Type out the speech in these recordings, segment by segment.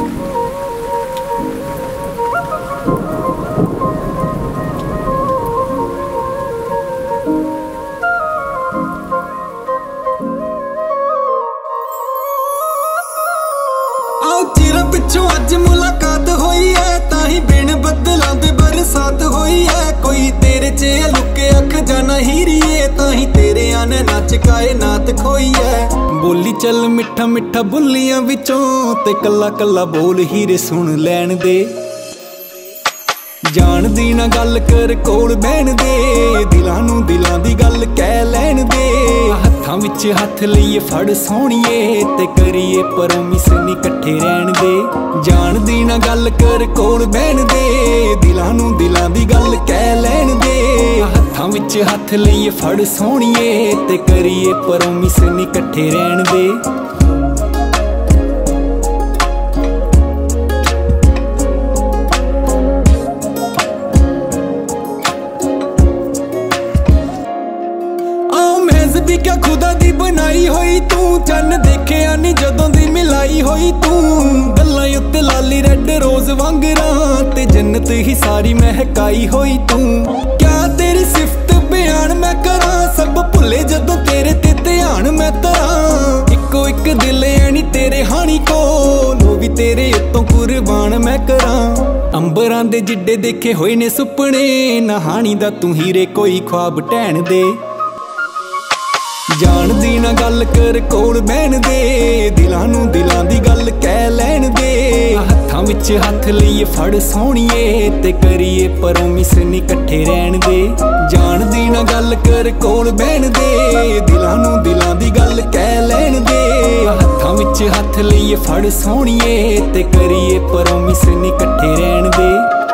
चिरां पिछों अज मुलाकात होई है, ताही बिन बदलां दे बरसात होई है। कोई तेरे च लुके खजाना हीरीए, ताही तेरे आने नाच कायनात खोई है। बोली चल मिठा मिठा बुलियां विचों ते कला कला बोल हीरे सुन लैण दे। जान दी ना गल कर कोल बैण दे, दिलां नूं दिलां दी गल कह लैण दे। हत्थां विच हत्थ लईए फड़ सोहणीए, ते करिए परमिस नी कट्ठे रहण दे। जान दी ना गल कर कोल बैण दे, दिलां नूं दिलां दी गल कह लैण दे। हत्थां विच हत्थ लईए फड़ सोहणीए, ते करिए परमिस नी कट्ठे रहण दे। भी क्या खुदा दी बनाई होई तू, चन्न देखिया नी जदों दी मिलाई होई तू। गल्लां उत्ते लाली रेड रोज वांगरां, ते जन्नत ही सारी महकाई होई तू। क्या तेरी सिफत बयान मैं करां, सब भुले जदों तेरे ते ध्यान मैं धरां। इक्को एक दिल ऐनी तेरे हानी कोल, वो भी तेरे उत्तों कुर्बान मैं करां। अंबरां दे जिड्डे देखे होए ने सुपने, नहानी दा तू हीरे कोई ख्वाब टैण दे। जान दी ना गल कर कोल बैण दे, दिलां नूं दिलां दी गल कह लैण दे। हत्थां विच हत्थ लईए फड़ सोहणीए, ते करिए परमिस नी कट्ठे रहण दे। जान दी ना गल कर कोल बैण दे, दिलां नूं दिलां दी गल कह लैण दे। हत्थां विच हत्थ लईए फड़ सोहणीए, ते करिए परमिस नी कट्ठे रहण दे।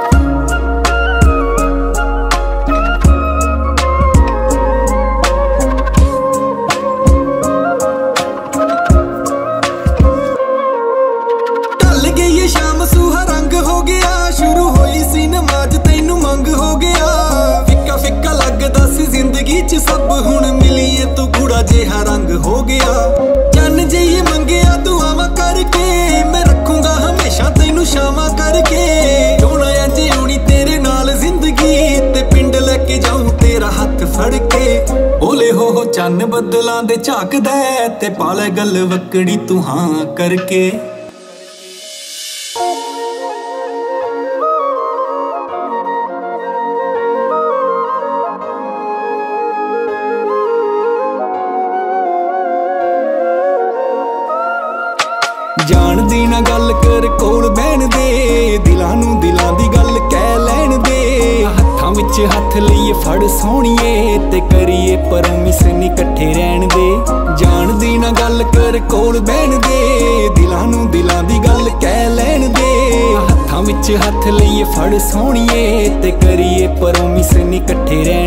शाम सूहा रंग हो गया, शुरू होई सी नमाज तैनू मंग हो गया। फिक्का फिक्का लगदा सी जिंदगी च सब, हुण मिलीए तू गूड़ा जेहा रंग हो गया। चन्न जेही मंगिया दुआवां करके, मैं रखूंगा हमेशा तैनू शामा करके। जोना अज आउणी तेरे नाल जिंदगी, ते पिंड लैके जाऊं तेरा हत्थ फड़ के। ओले हो चन्न बदलां दे झाकदा, ते पाले गल वकड़ी तू हां करके। जान दी ना गल कर कोल बैण दे, दिलां नूं दिलां दी गल कह लैण दे। हत्थां विच हत्थ लईए फड़ सोहणीए, ते करिए परमिस नी कट्ठे रहण दे। जान दी ना गल कर कोल बैण दे, दिलां नूं दिलां दी गल कह लैण दे। हत्थां विच हत्थ लईए फड़ सोहणीए, ते करिए परमिस नी कट्ठे रहण